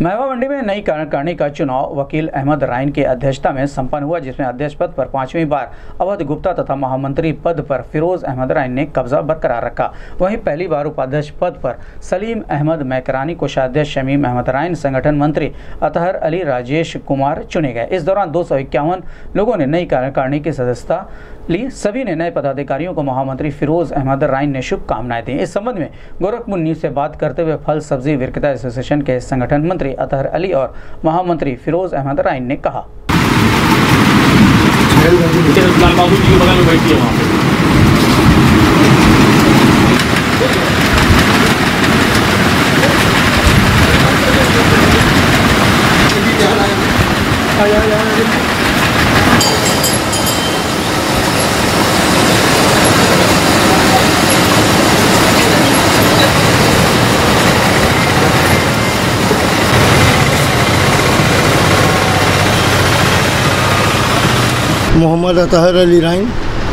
महवा मंडी में नई कार्यकारिणी का चुनाव वकील अहमद राइन की अध्यक्षता में संपन्न हुआ, जिसमें अध्यक्ष पद पर 5वीं बार अवध गुप्ता तथा महामंत्री पद पर फिरोज अहमद राइन ने कब्जा बरकरार रखा। वहीं पहली बार उपाध्यक्ष पद पर सलीम अहमद मैकरानी, कोषाध्यक्ष शमीम अहमद राइन, संगठन मंत्री अतहर अली राजेश कुमार चुने गए। इस दौरान 251 लोगों ने नई कार्यकारिणी की सदस्यता ली। सभी ने नए पदाधिकारियों को महामंत्री फिरोज अहमद राइन ने शुभकामनाएं दी। इस संबंध में गोरखपुर न्यूज से बात करते हुए फल सब्जी विक्रेता एसोसिएशन के संगठन मंत्री अतहर अली और महामंत्री फिरोज अहमद राइन ने कहा। मोहम्मद अतहर अली राइन।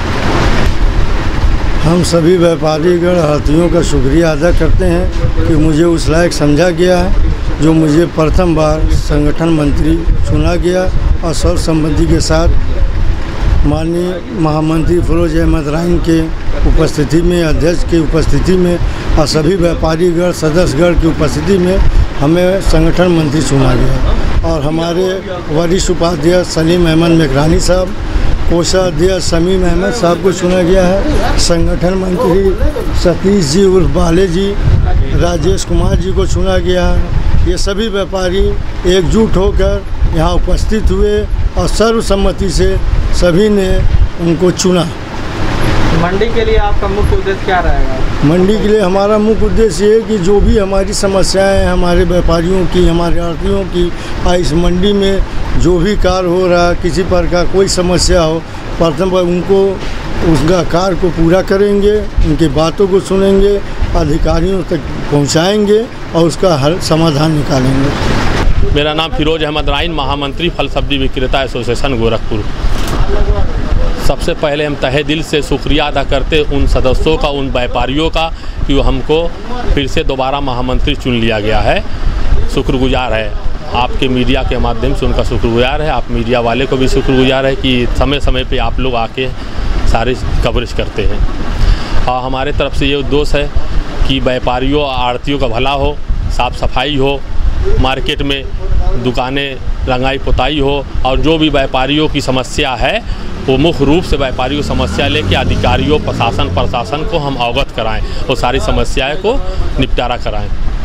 हम सभी व्यापारीगण आढ़तियों का शुक्रिया अदा करते हैं कि मुझे उस लायक समझा गया है जो मुझे प्रथम बार संगठन मंत्री चुना गया और सर्वसम्मति के साथ माननीय महामंत्री फिरोज अहमद राइन के उपस्थिति में, अध्यक्ष की उपस्थिति में और सभी व्यापारीगण सदस्यगण की उपस्थिति में हमें संगठन मंत्री चुना गया। और हमारे वरिष्ठ उपाध्यक्ष सलीम अहमद मैकरानी साहब, कोषाध्यक्ष शमीम अहमद साहब को चुना गया है। संगठन मंत्री सतीश जी उर्फ बाले जी, राजेश कुमार जी को चुना गया है। ये सभी व्यापारी एकजुट होकर यहाँ उपस्थित हुए और सर्वसम्मति से सभी ने उनको चुना। मंडी के लिए आपका मुख्य उद्देश्य क्या रहेगा? मंडी के लिए हमारा मुख्य उद्देश्य ये है कि जो भी हमारी समस्याएं हैं, हमारे व्यापारियों की, हमारे आढ़तियों की, इस मंडी में जो भी कार्य हो रहा, किसी प्रकार कोई समस्या हो, प्रथम उनको उसका कार्य को पूरा करेंगे, उनकी बातों को सुनेंगे, अधिकारियों तक पहुंचाएंगे और उसका हल समाधान निकालेंगे। मेरा नाम फिरोज अहमद राइन, महामंत्री फल सब्जी विक्रेता एसोसिएशन गोरखपुर। सबसे पहले हम तहे दिल से शुक्रिया अदा करते उन सदस्यों का, उन व्यापारियों का कि वो हमको फिर से दोबारा महामंत्री चुन लिया गया है। शुक्रगुजार है, आपके मीडिया के माध्यम से उनका शुक्रगुजार है। आप मीडिया वाले को भी शुक्रगुजार है कि समय समय पे आप लोग आके सारी कवरेज करते हैं। और हमारे तरफ से ये उद्देश्य है कि व्यापारियों और आढ़तियों का भला हो, साफ़ सफाई हो, मार्केट में दुकानें रंगाई पुताई हो और जो भी व्यापारियों की समस्या है वो मुख्य रूप से व्यापारियों समस्या लेके अधिकारियों, प्रशासन को हम अवगत कराएं और सारी समस्याएं को निपटारा कराएं।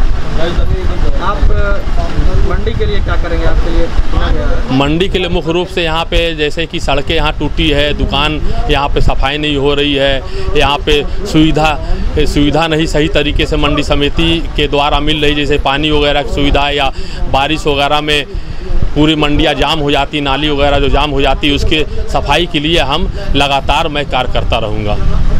आप मंडी के लिए क्या करेंगे? आपके लिए मंडी के लिए मुख्य रूप से यहाँ पे जैसे कि सड़कें यहाँ टूटी है, दुकान यहाँ पे सफाई नहीं हो रही है, यहाँ पे सुविधा नहीं सही तरीके से मंडी समिति के द्वारा मिल रही, जैसे पानी वगैरह की सुविधा या बारिश वगैरह में पूरी मंडियाँ जाम हो जाती, नाली वगैरह जो जाम हो जाती है, उसके सफाई के लिए हम लगातार मैं कार्य करता रहूँगा।